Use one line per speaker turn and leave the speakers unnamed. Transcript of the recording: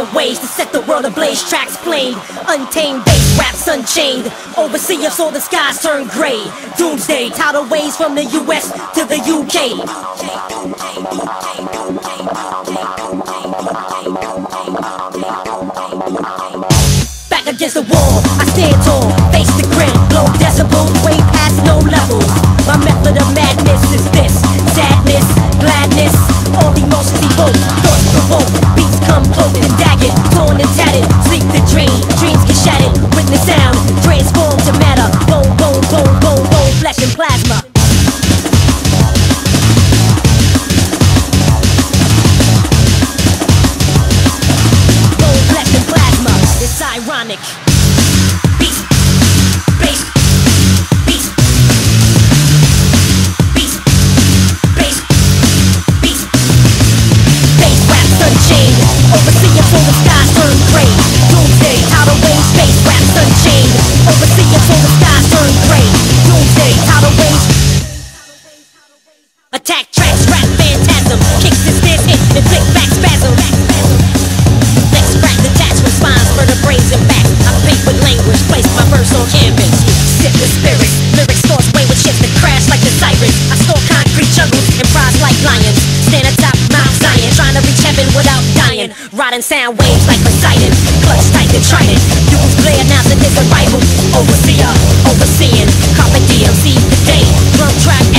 innovative ways to set the world ablaze. Tracks played, untamed bass, raps unchained. Overseer saw the skies turn gray. Doomsday, tidal waves from the US to the UK. Back against the wall, I stand tall, face the grin, blow decibels, way past no levels. My method of madness is this: sadness, gladness, all emotions evoke, thoughts provoke. Beats come cloaked and daggered, torn and tattered. Sleep the dream, dreams get shattered. Witness sound, transform to matter. Bone, bone, bone, bone, bone, flesh and plasma. Bone, flesh and plasma. It's ironic. Beats, bass, beats, beats, bass, beats, bass raps unchained. Overseer for the skies turn gray. Doomsday, tidal waves, bass raps unchained. Overseer for the skies turn gray. Doomsday, tidal waves. Attack tracks, rap phantasm. Kicks and snares hit, inflict back spasm. Legs crack, detach from spines, vertebrae and back. I paint with language, place my verse on canvas. Sip the spirit, lyrics thoughts wayward ships that crash like the sirens. I store concrete jungles and rise like lions. Stand atop Mount Zion, trying to reach heaven without dying. Riding sound waves like Poseidon, clutch tight and trident. Use glare announcing his arrival. Overseer, overseeing, carpe diem, seize the day. Drum track